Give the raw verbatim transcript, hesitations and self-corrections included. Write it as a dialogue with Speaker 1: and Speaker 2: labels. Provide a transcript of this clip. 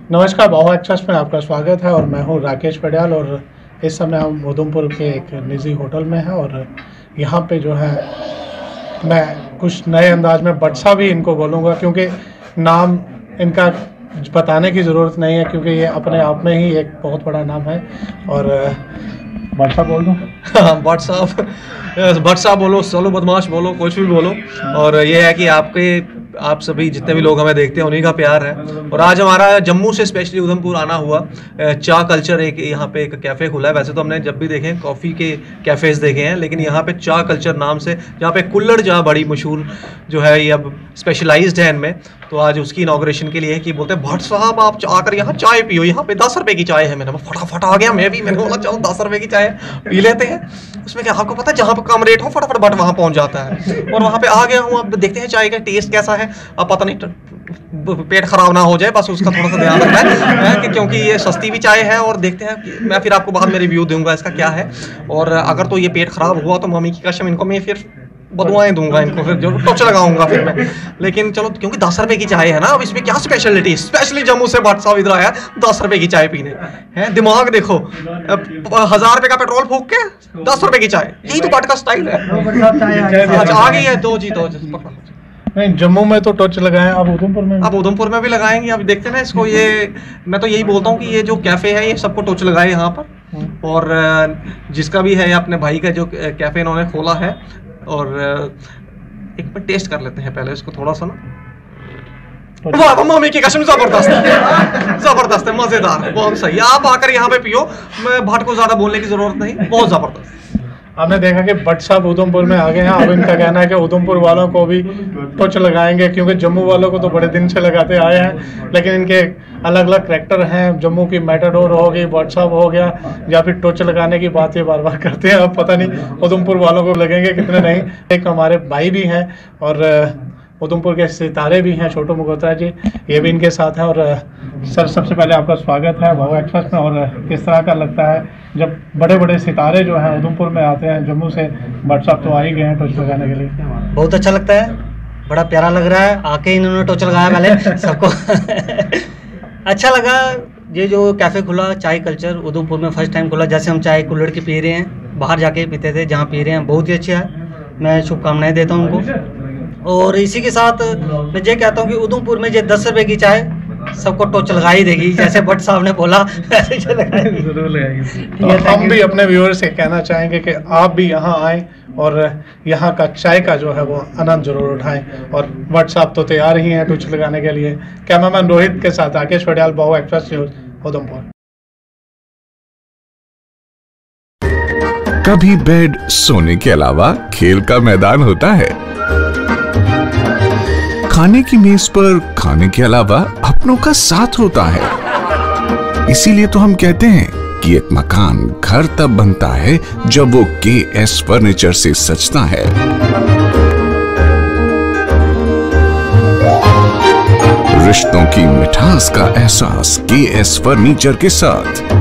Speaker 1: नमस्कार, बाहुआ एक्सप्रेस में आपका स्वागत है और मैं हूं राकेश पडियाल। और इस समय हम उधमपुर के एक निजी होटल में हैं और यहां पे जो है मैं कुछ नए अंदाज में बटसा भी इनको बोलूँगा, क्योंकि नाम इनका बताने की ज़रूरत नहीं है, क्योंकि ये अपने आप में ही एक बहुत बड़ा नाम है। और बटसा बोल दूँ?
Speaker 2: हाँ, बट साहब बट साहब बोलो, सोलो बदमाश बोलो, कुछ भी बोलो। और ये है कि आपके आप सभी जितने भी लोग हमें देखते हैं उन्हीं का प्यार है। और आज हमारा जम्मू से स्पेशली उधमपुर आना हुआ। चा कल्चर एक यहाँ पे एक कैफ़े खुला है। वैसे तो हमने जब भी देखे कॉफ़ी के कैफ़ेज़ देखे हैं, लेकिन यहाँ पे चा कल्चर नाम से, जहाँ पे कुल्हड़ चाय बड़ी मशहूर जो है, ये अब स्पेशलाइज्ड है इनमें। तो आज उसकी इनॉग्रेशन के लिए है कि बोलते हैं भट्ट साहब आप आकर यहाँ चाय पियो, यहाँ पे दस रुपये की चाय है। मैंने फटाफट आ गया, मैं भी मैंने बोला चलो दस रुपये की चाय पी लेते हैं। उसमें क्या आपको पता है, जहाँ पे कम रेट हो फटाफट बट वहाँ पहुँच जाता है। और वहाँ पे आ गया हूँ, अब देखते हैं चाय का टेस्ट कैसा है। अब पता नहीं पेट खराब ना हो जाए, बस उसका थोड़ा सा ध्यान रखना है कि क्योंकि ये सस्ती भी चाय है। और देखते हैं कि मैं फिर आपको बाद में रिव्यू दूंगा इसका क्या है। और अगर तो ये पेट खराब हुआ तो मम्मी की कसम इनको मैं फिर बदुआएं दूंगा, इनको फिर जो टच लगाऊंगा फिर मैं। लेकिन चलो, क्योंकि दस रुपए की चाय है ना, अब इसमें क्या स्पेशलिटी, स्पेशली जम्मू से भट्ट साहब इधर आया दस रुपए की चाय पीने हैं। दिमाग देखो, हजार रुपए का पेट्रोल फूक के दस रुपए की चाय, यही तो भट्ट का स्टाइल है। आ गई है दो जी दो
Speaker 1: नहीं, जम्मू में तो टच लगाए, अब उधमपुर में
Speaker 2: अब उधमपुर में भी लगाएंगे। अब देखते हैं ना इसको। ये मैं तो यही बोलता हूँ कि ये जो कैफ़े है ये सबको टच लगाए यहाँ पर। और जिसका भी है, अपने भाई का जो कैफ़े इन्होंने खोला है। और एक बार टेस्ट कर लेते हैं पहले इसको थोड़ा सा ना। वाह, मम्मी की कसम जबरदस्त है, जबरदस्त है, मजेदार, बहुत सही। आप आकर यहाँ पे पियो, मैं भट्ट को ज्यादा बोलने की जरूरत नहीं, बहुत जबरदस्त।
Speaker 1: हमने देखा कि भट्ट साहब उधमपुर में आ गए हैं। अब इनका कहना है कि उधमपुर वालों को भी टच लगाएंगे, क्योंकि जम्मू वालों को तो बड़े दिन से लगाते आए हैं, लेकिन इनके अलग अलग करैक्टर हैं। जम्मू की मैटाडोर हो गई, भट्ट साहब हो गया, या फिर टच लगाने की बात ये बार बार करते हैं। अब पता नहीं उधमपुर वालों को लगेंगे कितने नहीं। एक हमारे भाई भी हैं और उधमपुर के सितारे भी हैं, छोटू मगोत्रा जी, ये भी इनके साथ हैं। और सर, सबसे पहले आपका स्वागत है बाहुआ एक्सप्रेस में। और किस तरह का लगता है जब बड़े बड़े सितारे जो हैं उधमपुर में आते हैं? जम्मू से भट्ट साहब तो आ ही गए हैं टोच लगाने के लिए।
Speaker 3: बहुत अच्छा लगता है, बड़ा प्यारा लग रहा है। आके इन्होंने टोच लगाया पहले सबको अच्छा लगा। ये जो कैफ़े खुला चाय कल्चर उधमपुर में फर्स्ट टाइम खुला। जैसे हम चाय कुल्हड़ की पी रहे हैं, बाहर जाके पीते थे, जहाँ पी रहे हैं बहुत ही अच्छा है। मैं शुभकामनाएं देता हूँ उनको। और इसी के साथ मैं ये कहता हूँ कि उधमपुर में ये दस रुपये की चाय सबको टोच लगा ही देगी, जैसे भट्ट साहब ने बोला वैसे
Speaker 1: जरूर लगाएगी। तो हम भी अपने व्यूअर्स से कहना चाहेंगे कि आप भी यहाँ आएँ और यहाँ का चाय का जो है वो आनंद जरूर उठाएं। और भट्ट साहब तो तैयार ही हैं टोच लगाने के लिए। कैमरामैन रोहित के साथ राकेश पडियाल, बाहुआ एक्सप्रेस न्यूज़, उधमपुर।
Speaker 4: कभी बेड सोने के अलावा खेल का मैदान होता है, खाने की मेज पर खाने के अलावा अपनों का साथ होता है। इसीलिए तो हम कहते हैं कि एक मकान घर तब बनता है जब वो के एस फर्नीचर से सजता है। रिश्तों की मिठास का एहसास के एस फर्नीचर के साथ।